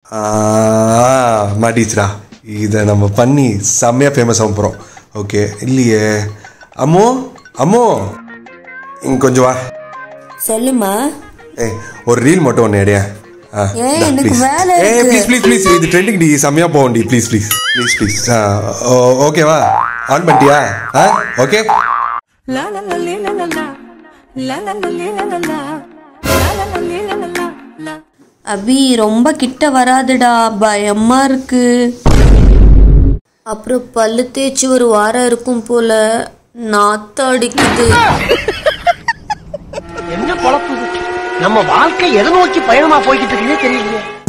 மாட்டிச்சுடா. இதை நம்ம பண்ணி செம்மையாக ஃபேமஸ் ஆக போகிறோம். ஓகே இல்லையே. அம்மோ அம்மோ இங்கே கொஞ்சம் வா. சொல்லுமா. ஒரு ரீல் மட்டும் ஒன்று எடையா. ப்ளீஸ் இது ட்ரெண்டிங் டி செம்மையா போகும் டி. ப்ளீஸ் ஓகேவா? ஆன் பண்ணிட்டியா? ஓகே. அபி ரொம்ப கிட்ட வராதுடா, பயமா இருக்கு. அப்புறம் பல்லு தேய்ச்சி ஒரு வாரம் இருக்கும் போல, நாத்தம் அடிக்குது. என்ன பொழப்பு நம்ம வாழ்க்கை எதை நோக்கி பயணமா போய்கிட்டு இருக்குன்னே தெரியலையே.